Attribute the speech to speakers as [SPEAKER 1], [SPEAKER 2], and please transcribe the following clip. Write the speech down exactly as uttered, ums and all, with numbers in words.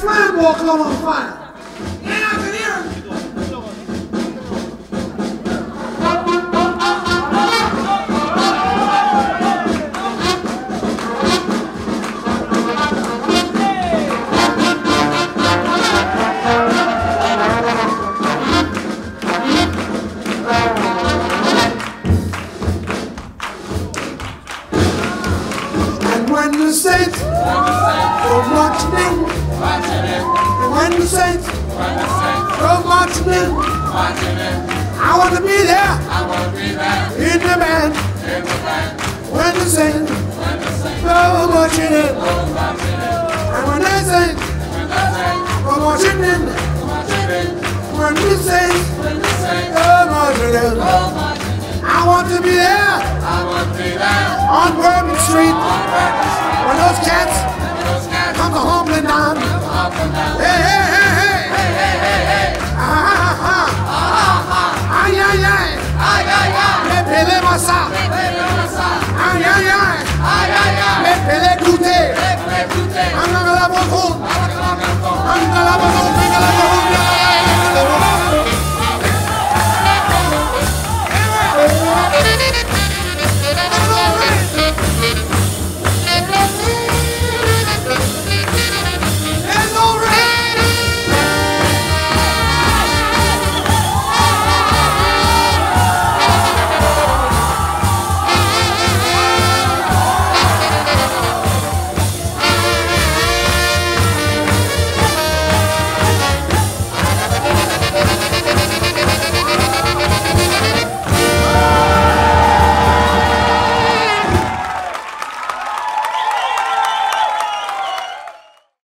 [SPEAKER 1] flambeau caught on fire. And I can hear him. When the saints go marching in, and when the saints go marching in, I want to be there in the band. When the saints go marching in, and when the saints go marching in, when the saints go marching in, I want to be there on Bourbon Street when those cats